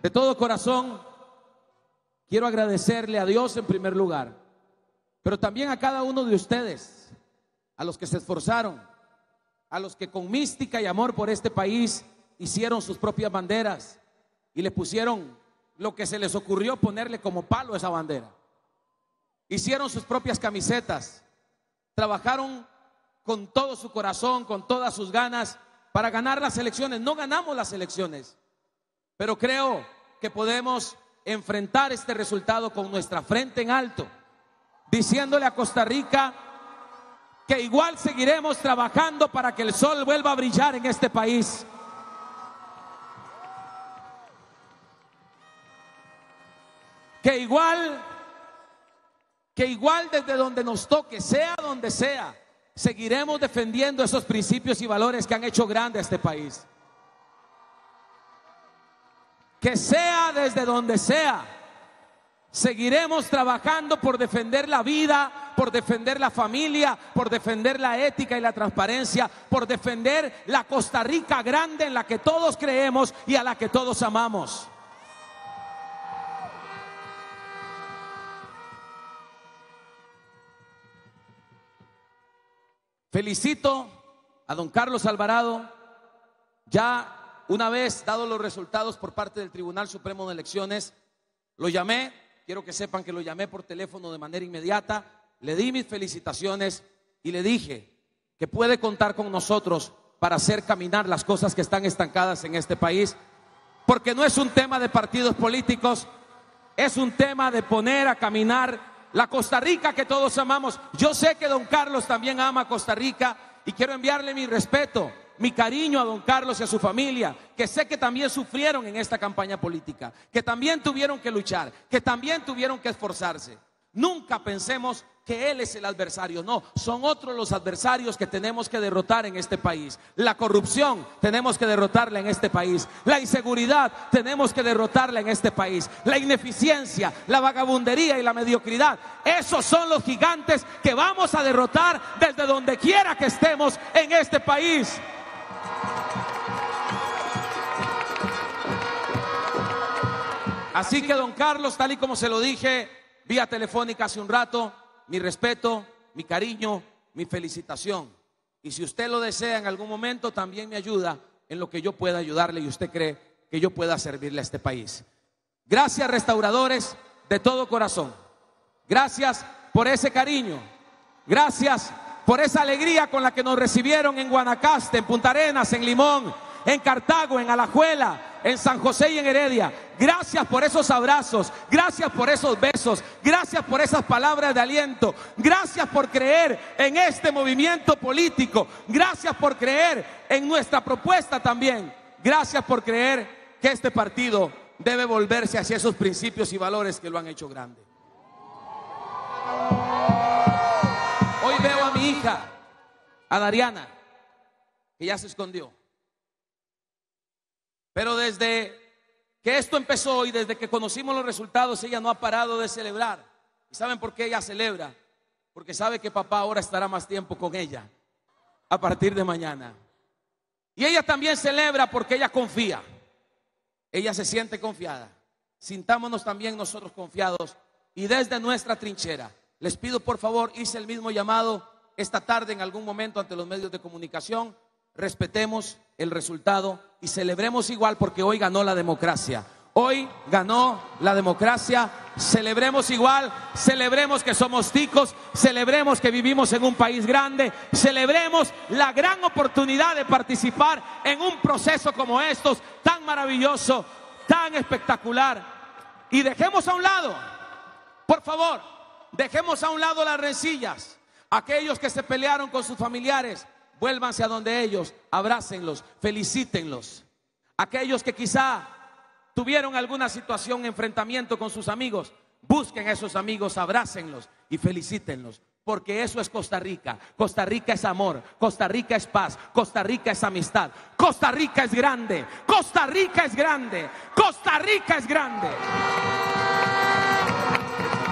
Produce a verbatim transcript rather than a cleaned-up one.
De todo corazón, quiero agradecerle a Dios en primer lugar, pero también a cada uno de ustedes, a los que se esforzaron, a los que con mística y amor por este país hicieron sus propias banderas y le pusieron lo que se les ocurrió ponerle como palo a esa bandera. Hicieron sus propias camisetas, trabajaron con todo su corazón, con todas sus ganas para ganar las elecciones. No ganamos las elecciones, pero creo que podemos enfrentar este resultado con nuestra frente en alto, diciéndole a Costa Rica que igual seguiremos trabajando para que el sol vuelva a brillar en este país. Que igual, que igual desde donde nos toque, sea donde sea, seguiremos defendiendo esos principios y valores que han hecho grande a este país. Que sea desde donde sea, seguiremos trabajando por defender la vida, por defender la familia, por defender la ética y la transparencia, por defender la Costa Rica grande en la que todos creemos y a la que todos amamos. Felicito a don Carlos Alvarado. Ya una vez dados los resultados por parte del Tribunal Supremo de Elecciones, lo llamé, quiero que sepan que lo llamé por teléfono de manera inmediata, le di mis felicitaciones y le dije que puede contar con nosotros para hacer caminar las cosas que están estancadas en este país, porque no es un tema de partidos políticos, es un tema de poner a caminar la Costa Rica que todos amamos. Yo sé que don Carlos también ama a Costa Rica y quiero enviarle mi respeto, mi cariño a don Carlos y a su familia, que sé que también sufrieron en esta campaña política, que también tuvieron que luchar, que también tuvieron que esforzarse. Nunca pensemos que él es el adversario, no, son otros los adversarios que tenemos que derrotar en este país. La corrupción tenemos que derrotarla en este país, la inseguridad tenemos que derrotarla en este país, la ineficiencia, la vagabundería y la mediocridad, esos son los gigantes que vamos a derrotar desde donde quiera que estemos en este país. Así que don Carlos, tal y como se lo dije vía telefónica hace un rato, mi respeto, mi cariño, mi felicitación. Y si usted lo desea en algún momento, también me ayuda en lo que yo pueda ayudarle y usted cree que yo pueda servirle a este país. Gracias, restauradores, de todo corazón. Gracias por ese cariño. Gracias por esa alegría con la que nos recibieron en Guanacaste, en Punta Arenas, en Limón, en Cartago, en Alajuela, en San José y en Heredia. Gracias por esos abrazos, gracias por esos besos, gracias por esas palabras de aliento, gracias por creer en este movimiento político, gracias por creer en nuestra propuesta también, gracias por creer que este partido debe volverse hacia esos principios y valores que lo han hecho grande. Hoy veo a mi hija, a Dariana, que ya se escondió. Pero desde que esto empezó y desde que conocimos los resultados, ella no ha parado de celebrar. ¿Y saben por qué ella celebra? Porque sabe que papá ahora estará más tiempo con ella a partir de mañana. Y ella también celebra porque ella confía. Ella se siente confiada. Sintámonos también nosotros confiados. Y desde nuestra trinchera, les pido por favor, hice el mismo llamado esta tarde en algún momento ante los medios de comunicación. Respetemos el resultado y celebremos igual, porque hoy ganó la democracia. Hoy ganó la democracia. Celebremos igual, celebremos que somos ticos, celebremos que vivimos en un país grande, celebremos la gran oportunidad de participar en un proceso como estos, tan maravilloso, tan espectacular. Y dejemos a un lado, por favor, dejemos a un lado las rencillas. Aquellos que se pelearon con sus familiares, vuélvanse a donde ellos, abrácenlos, felicítenlos. Aquellos que quizá tuvieron alguna situación, enfrentamiento con sus amigos, busquen a esos amigos, abrácenlos y felicítenlos. Porque eso es Costa Rica. Costa Rica es amor, Costa Rica es paz, Costa Rica es amistad. Costa Rica es grande, Costa Rica es grande, Costa Rica es grande.